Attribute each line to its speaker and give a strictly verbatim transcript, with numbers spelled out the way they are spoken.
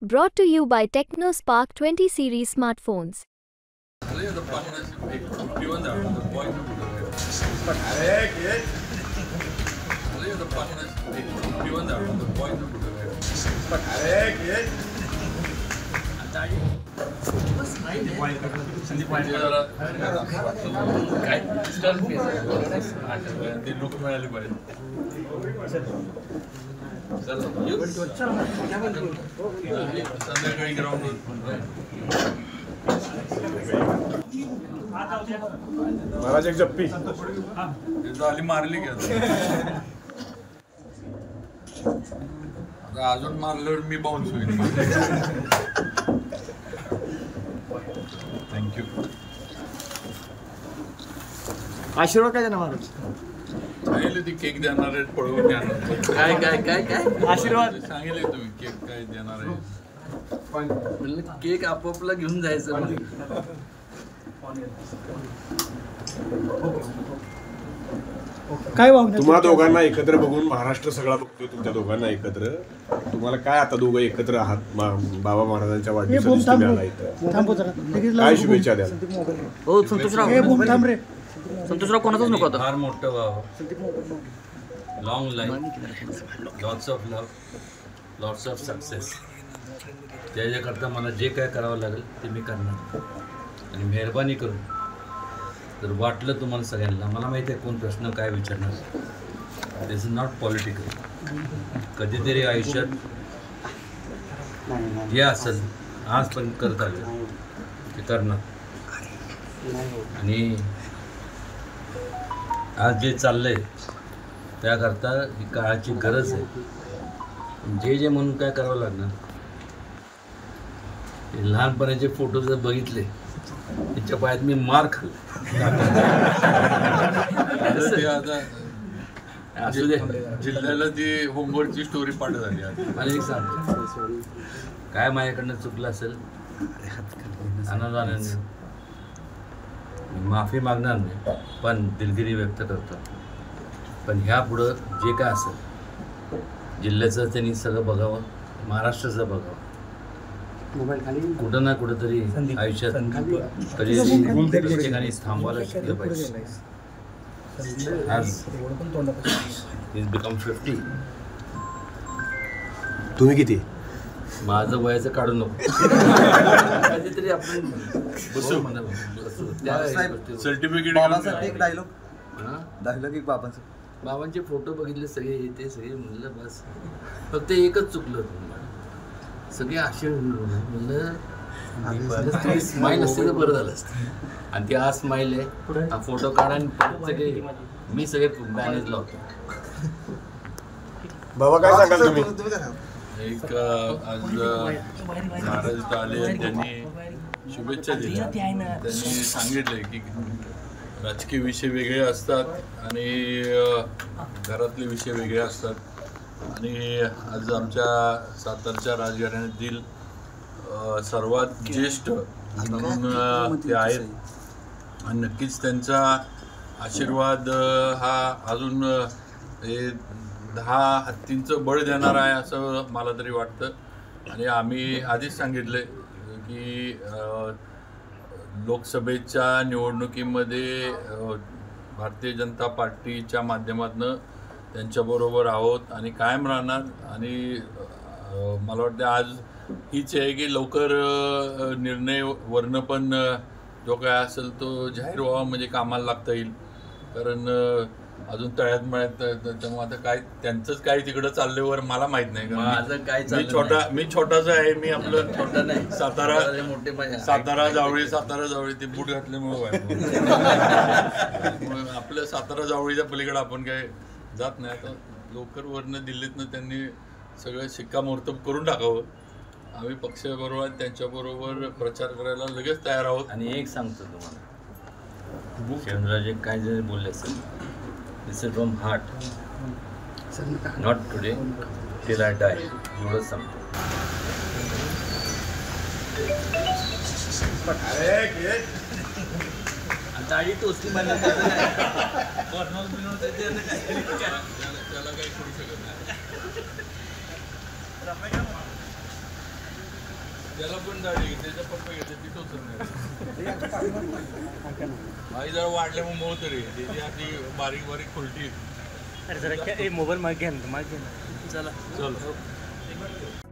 Speaker 1: Brought to you by TechnoSpark twenty series smartphones.
Speaker 2: Maharaj एक जप्पी
Speaker 3: झाली मारली की अजून मारल्यावर मी बाउन्स होईल. थँक्यू.
Speaker 4: आशीर्वाद काय देणार महाराज?
Speaker 3: सांगितले ती केक देणार आहेत, पळवून देणार.
Speaker 4: काय काय काय काय आशीर्वाद
Speaker 3: सांगितले तुम्ही केक काय देणार आहे.
Speaker 4: म्हणलं केक आपोपला घेऊन जायचं.
Speaker 2: काय तुम्हा दोघांना एकत्र बघून महाराष्ट्र सगळा बघतोय. तुमच्या दोघांना एकत्र तुम्हाला काय आता दोघं एकत्र आहात बाबा महाराजांच्या वाढदिवसाला तुम्ही आला इथं, काय शुभेच्छा द्याल?
Speaker 4: हो संतोषराव संतोषराव कोणाचाच नको आता.
Speaker 5: फार मोठं व्हावं, long life, lots of love, lots of success. त्याच्याकरता मला जे काय करावं लागेल ते मी करणार. आणि मेहरबानी करून जर वाटलं तुम्हाला सगळ्यांना, मला माहिती आहे कोण प्रश्न काय विचारणार, दिस इज नॉट पॉलिटिकल. कधीतरी आयुष्यात जे असेल आजपर्यंत करत आलं ते करणार. आणि आज जे चाललंय त्याकरता ही काळाची गरज आहे. जे जे म्हणून काय करावं लागणार, लहानपणाचे फोटो जर बघितले त्याच्या पायात मी मार खाल्ला. असू दे,
Speaker 3: जिल्ह्याला ती होमवर्कची स्टोरी पाठ झाली.
Speaker 5: मला एक सांगतो, काय माझ्याकडनं चुकलं असेल आनंदाने माफी मागणार नाही, पण दिलगिरी व्यक्त करतो. पण ह्या पुढं जे काय असेल जिल्ह्याचं त्यांनी सगळं बघावं, महाराष्ट्राचं बघावं. कुठं ना कुठं तरी आयुष्यात कधी ठिकाणी थांबवायला शिकलं पाहिजे. आज इज बिकम फिफ्टी.
Speaker 2: तुम्ही किती?
Speaker 5: माझं वयाचं काढू नको. कधीतरी आपण बसू म्हणा.
Speaker 3: सर्टिफिकेट
Speaker 4: एक डायलॉग डायलॉग एक बाबांचं.
Speaker 5: बाबांचे फोटो बघितले सगळे, ते सगळे म्हणलं बस फक्त एकच चुकलं होतं. सगळे असे म्हणलं स्माईल असते तर बरं झालं असतं. आणि ती आज स्माईल आहे, हा फोटो काढा आणि सगळे मी सगळे मॅनेज लावतो.
Speaker 2: बाबा काय सांगाल तुम्ही?
Speaker 3: एक आज महाराज आले आणि त्यांनी शुभेच्छा दिल्या. त्यांनी सांगितले की राजकीय विषय वेगळे असतात आणि घरातले विषय वेगळे असतात. आणि आज आमच्या सातारच्या राजघराण्यातील सर्वात ज्येष्ठ म्हणून ते आहेत. आणि नक्कीच त्यांचा आशीर्वाद हा अजून हे दहा हत्तींचं बळ देणार आहे असं मला तरी वाटतं. आणि आम्ही आधीच सांगितले की लोकसभेच्या निवडणुकीमध्ये भारतीय जनता पार्टीच्या माध्यमातून त्यांच्याबरोबर आहोत आणि कायम राहणार. आणि मला वाटतं आज हीच आहे की लवकर निर्णय वर्ण पण जो काय असेल तो जाहीर व्हावा, म्हणजे कामाला लागता येईल. कारण अजून तळ्यात मळ्यात त्यामुळे आता काय त्यांचंच काय तिकडं चालल्यावर मला माहीत नाही.
Speaker 5: माझं काय
Speaker 3: मी छोटा मी छोटासा आहे. मी आपलं
Speaker 5: छोटा नाही,
Speaker 3: सातारा
Speaker 5: मोठे
Speaker 3: सातारा जावळी सातारा जावळी ते बूट घातल्यामुळे आपलं सातारा जावळीच्या पलीकडे आपण काय जात नाही. आता लवकर वरनं दिल्लीतनं त्यांनी सगळं शिक्कामोर्तब करून टाकावं. आम्ही पक्षाबरोबर त्यांच्याबरोबर प्रचार करायला लगेच तयार आहोत.
Speaker 5: आणि एक सांगतो तुम्हाला, शिवेंद्रराजे काय जरी बोलले असेल, this is from heart, not today till I die. एवढंच सांगतो. दाढी टोचली मला त्याला काही करू शकत नाही.
Speaker 3: त्याला पण दाढी त्याच्या पप्पा घेते ती टोचत नाही आई जरा वाढल्या मग मोळ तरी त्याची आधी बारीक बारीक खुलटी
Speaker 4: अरे जरा मोबाईल मागे घ्या ना मागे घ्या ना चला
Speaker 3: चल